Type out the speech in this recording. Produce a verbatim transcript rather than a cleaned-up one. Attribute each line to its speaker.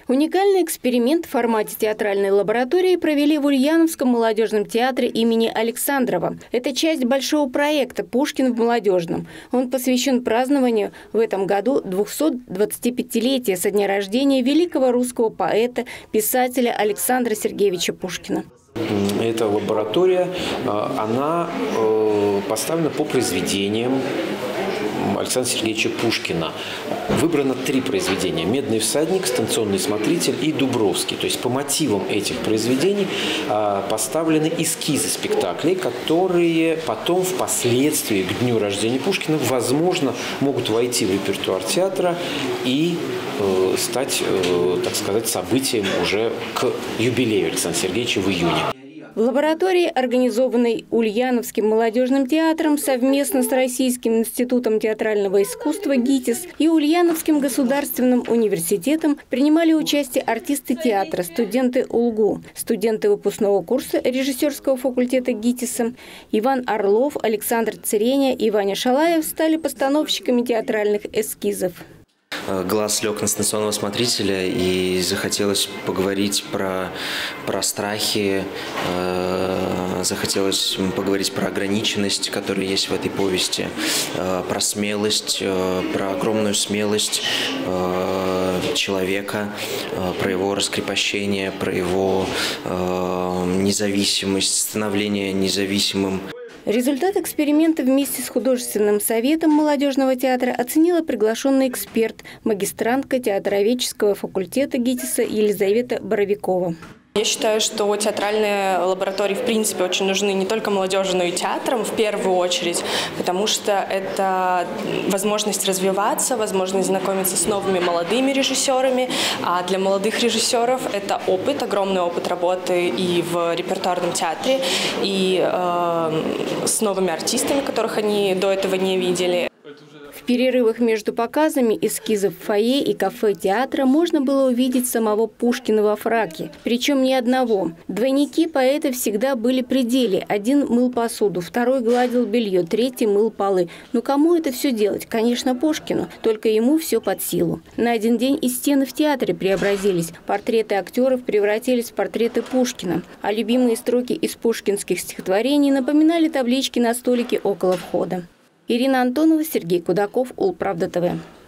Speaker 1: Уникальный эксперимент в формате театральной лаборатории провели в Ульяновском молодежном театре имени Александрова. Это часть большого проекта «Пушкин в молодежном». Он посвящен празднованию в этом году двухсот двадцатипятилетия со дня рождения великого русского поэта, писателя Александра Сергеевича Пушкина.
Speaker 2: Эта лаборатория, она поставлена по произведениям Александра Сергеевича Пушкина. Выбрано три произведения: «Медный всадник», «Станционный смотритель» и «Дубровский». То есть по мотивам этих произведений поставлены эскизы спектаклей, которые потом впоследствии к дню рождения Пушкина, возможно, могут войти в репертуар театра и стать, так сказать, событием уже к юбилею Александра Сергеевича в июне.
Speaker 1: В лаборатории, организованной Ульяновским молодежным театром совместно с Российским институтом театрального искусства ГИТИС и Ульяновским государственным университетом, принимали участие артисты театра, студенты УЛГУ, студенты выпускного курса режиссерского факультета ГИТИСа. Иван Орлов, Александр Цереня и Ваня Шалаев стали постановщиками театральных эскизов.
Speaker 3: Глаз лег на станционного смотрителя, и захотелось поговорить про, про страхи, э, захотелось поговорить про ограниченность, которая есть в этой повести, э, про смелость, э, про огромную смелость э, человека, э, про его раскрепощение, про его э, независимость, становление независимым.
Speaker 1: Результат эксперимента вместе с художественным советом молодежного театра оценила приглашенный эксперт, магистрантка театроведческого факультета ГИТИСа Елизавета Боровикова.
Speaker 4: Я считаю, что театральные лаборатории в принципе очень нужны не только молодежи, но и театрам в первую очередь, потому что это возможность развиваться, возможность знакомиться с новыми молодыми режиссерами, а для молодых режиссеров это опыт, огромный опыт работы и в репертуарном театре, и э, с новыми артистами, которых они до этого не видели.
Speaker 1: В перерывах между показами эскизов в фойе и кафе театра можно было увидеть самого Пушкина во фраке. Причем не одного. Двойники поэта всегда были при деле. Один мыл посуду, второй гладил белье, третий мыл полы. Но кому это все делать? Конечно, Пушкину. Только ему все под силу. На один день и стены в театре преобразились. Портреты актеров превратились в портреты Пушкина. А любимые строки из пушкинских стихотворений напоминали таблички на столике около входа. Ирина Антонова, Сергей Кудаков, Улправда ТВ.